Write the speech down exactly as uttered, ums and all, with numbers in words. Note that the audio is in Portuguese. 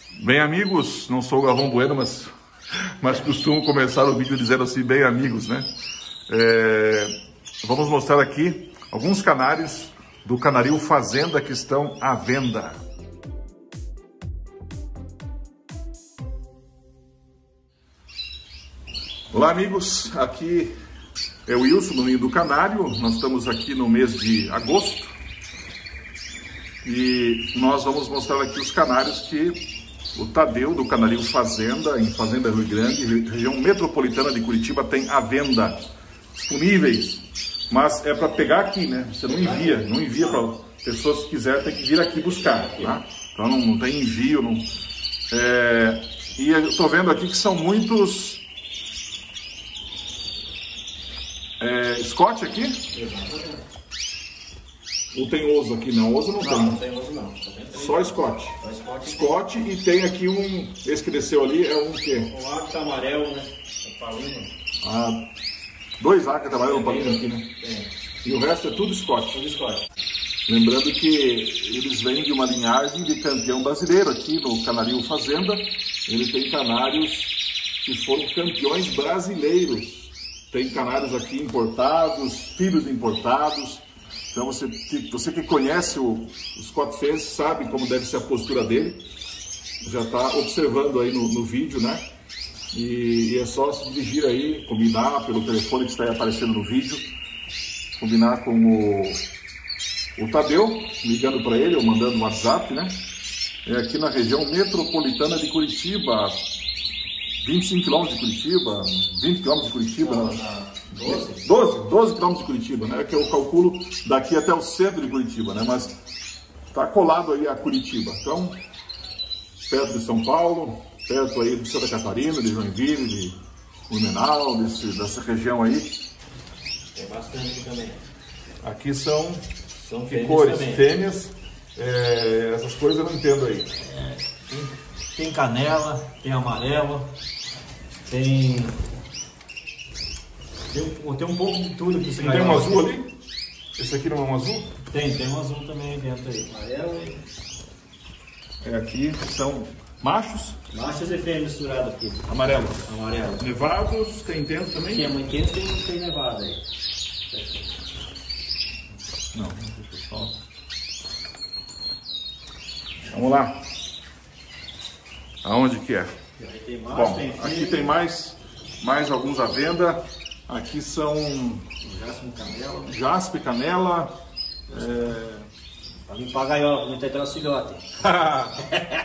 Bem, amigos, não sou o Galvão Bueno, mas, mas costumo começar o vídeo dizendo assim, bem, amigos, né? É, vamos mostrar aqui alguns canários do canaril Fazenda que estão à venda. Olá, amigos, aqui é o Wilson, no Ninho do Canário. Nós estamos aqui no mês de agosto e nós vamos mostrar aqui os canários que o Tadeu, do Canaril Fazenda, em Fazenda Rio Grande, região metropolitana de Curitiba, tem à venda, disponíveis. Mas é para pegar aqui, né? Você não envia, não envia para pessoas que quiserem, tem que vir aqui buscar, tá? Então não, não tem envio. Não... É... E eu estou vendo aqui que são muitos... É... Scott aqui? Exatamente. Ou tem oso aqui? Não, oso não, não tem. Não, tem oso não. Só Scott. Só Scott. Scott e tem aqui um... Esse que desceu ali é um quê? Um ágata amarelo, né? É palino. Ah, dois ágata amarelo palino aqui, né? Tem. E o resto é tudo Scott. Tudo Scott. Lembrando que eles vêm de uma linhagem de campeão brasileiro aqui no Canaril Fazenda. Ele tem canários que foram campeões brasileiros. Tem canários aqui importados, filhos importados. Então você que, você que conhece o, o Scott Fence sabe como deve ser a postura dele. Já está observando aí no, no vídeo, né? E, e é só se dirigir aí, combinar pelo telefone que está aí aparecendo no vídeo. Combinar com o, o Tadeu, ligando para ele ou mandando um WhatsApp, né? É aqui na região metropolitana de Curitiba. vinte e cinco quilômetros de Curitiba, vinte quilômetros de Curitiba, não, né? doze? doze, doze quilômetros de Curitiba, né? Que eu calculo daqui até o centro de Curitiba, né? Mas está colado aí a Curitiba. Então, perto de São Paulo, perto aí de Santa Catarina, de Joinville, de Blumenau, desse, dessa região aí. Tem bastante aqui também. Aqui são, são que fêmeas cores? Também. Fêmeas. É, essas coisas eu não entendo aí. É, tem, tem canela, tem amarela, tem... Tem um, tem um pouco de tudo aqui. Não tem um azul ali? Esse aqui não é um azul? Tem, tem um azul também dentro aí. Amarelo e... É, aqui são machos. Machos e fêmeas misturados aqui. Amarelos. Amarelo. Nevados, tem intenso também? Tem muito intenso, tem, tem nevado aí. Não, pessoal. Vamos lá. Aonde que é? Aí tem macho, Bom, tem aqui tem mais, mais alguns à venda. Aqui são jaspe canela. jaspe, canela. É... Pra limpar a gaiola, não tem até o filhote.